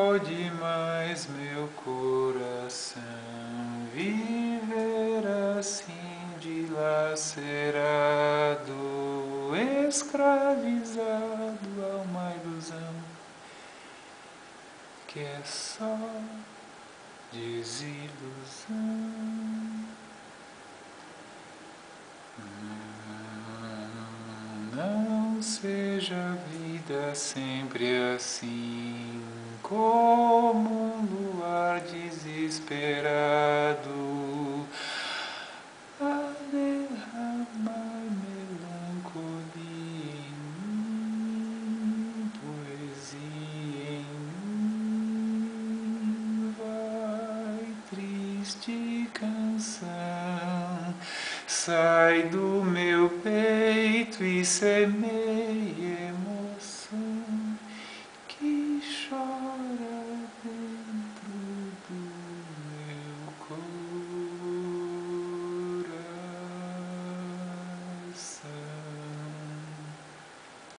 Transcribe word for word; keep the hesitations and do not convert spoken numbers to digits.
pode mais meu coração viver assim dilacerado, escravizado a uma ilusão que é só desilusão. Não seja a vida sempre assim, como um luar desesperado a derramar melancolia em mim, poesia em mim. Vai, triste canção, sai do meu peito e semeia